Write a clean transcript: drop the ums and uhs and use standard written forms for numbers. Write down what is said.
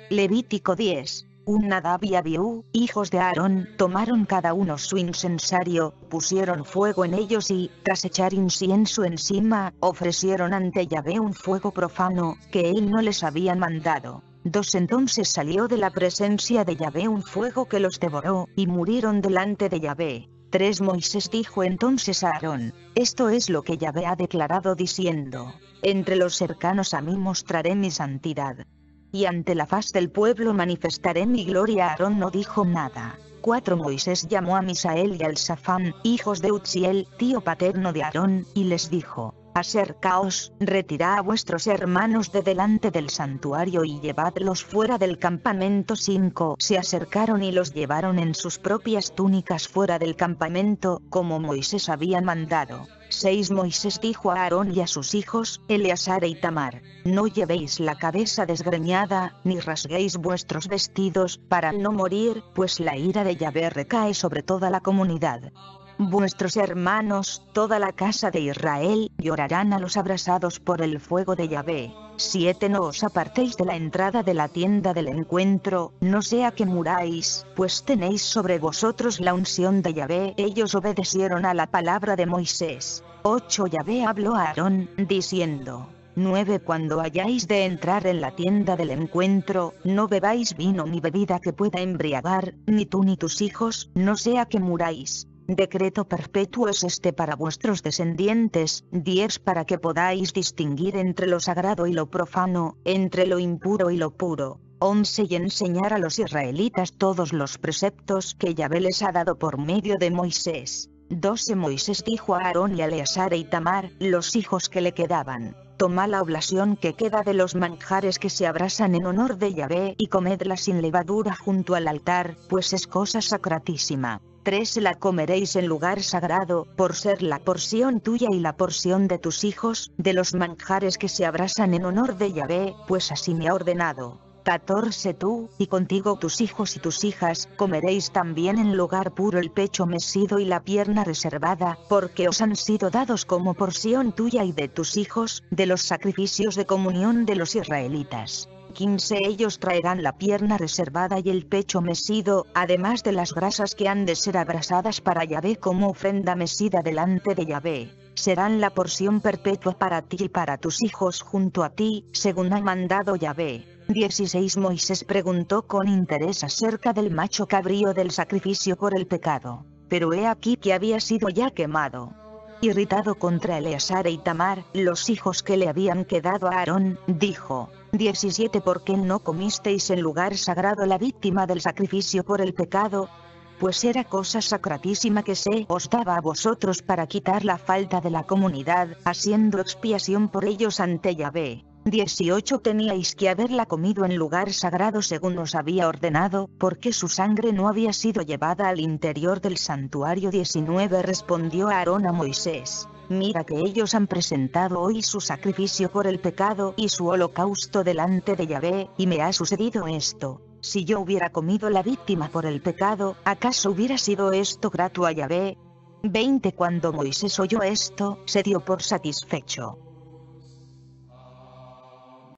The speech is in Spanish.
Levítico 10. Nadab y Abiú, hijos de Aarón, tomaron cada uno su incensario, pusieron fuego en ellos y, tras echar incienso encima, ofrecieron ante Yahvé un fuego profano, que él no les había mandado. 2. Entonces salió de la presencia de Yahvé un fuego que los devoró, y murieron delante de Yahvé. 3. Moisés dijo entonces a Aarón: esto es lo que Yahvé ha declarado diciendo: entre los cercanos a mí mostraré mi santidad, y ante la faz del pueblo manifestaré mi gloria. Aarón no dijo nada. 4. Moisés llamó a Misael y al Safán, hijos de Utziel, tío paterno de Aarón, y les dijo: acercaos, retirad a vuestros hermanos de delante del santuario y llevadlos fuera del campamento. 5. Se acercaron y los llevaron en sus propias túnicas fuera del campamento, como Moisés había mandado. 6. Moisés dijo a Aarón y a sus hijos, Eleazar e Itamar: no llevéis la cabeza desgreñada, ni rasguéis vuestros vestidos, para no morir, pues la ira de Yahvé recae sobre toda la comunidad. Vuestros hermanos, toda la casa de Israel, llorarán a los abrasados por el fuego de Yahvé. 7. No os apartéis de la entrada de la tienda del encuentro, no sea que muráis, pues tenéis sobre vosotros la unción de Yahvé. Ellos obedecieron a la palabra de Moisés. 8. Yahvé habló a Aarón, diciendo: 9. Cuando hayáis de entrar en la tienda del encuentro, no bebáis vino ni bebida que pueda embriagar, ni tú ni tus hijos, no sea que muráis. Decreto perpetuo es este para vuestros descendientes. 10. Para que podáis distinguir entre lo sagrado y lo profano, entre lo impuro y lo puro. 11. Y enseñar a los israelitas todos los preceptos que Yahvé les ha dado por medio de Moisés. 12. Moisés dijo a Aarón y a Eleazar e Itamar, los hijos que le quedaban: tomad la oblación que queda de los manjares que se abrasan en honor de Yahvé y comedla sin levadura junto al altar, pues es cosa sacratísima. 13. La comeréis en lugar sagrado, por ser la porción tuya y la porción de tus hijos, de los manjares que se abrasan en honor de Yahvé, pues así me ha ordenado. 14. Tú, y contigo tus hijos y tus hijas, comeréis también en lugar puro el pecho mecido y la pierna reservada, porque os han sido dados como porción tuya y de tus hijos, de los sacrificios de comunión de los israelitas. 15. Ellos traerán la pierna reservada y el pecho mecido, además de las grasas que han de ser abrasadas para Yahvé como ofrenda mecida delante de Yahvé. Serán la porción perpetua para ti y para tus hijos junto a ti, según ha mandado Yahvé. 16. Moisés preguntó con interés acerca del macho cabrío del sacrificio por el pecado, pero he aquí que había sido ya quemado. Irritado contra Eleazar e Itamar, los hijos que le habían quedado a Aarón, dijo: 17. ¿Por qué no comisteis en lugar sagrado la víctima del sacrificio por el pecado? Pues era cosa sacratísima que se os daba a vosotros para quitar la falta de la comunidad, haciendo expiación por ellos ante Yahvé. 18. Teníais que haberla comido en lugar sagrado según os había ordenado, porque su sangre no había sido llevada al interior del santuario. 19. Respondió Aarón a Moisés: mira que ellos han presentado hoy su sacrificio por el pecado y su holocausto delante de Yahvé, y me ha sucedido esto. Si yo hubiera comido la víctima por el pecado, ¿acaso hubiera sido esto grato a Yahvé? 20. Cuando Moisés oyó esto, se dio por satisfecho.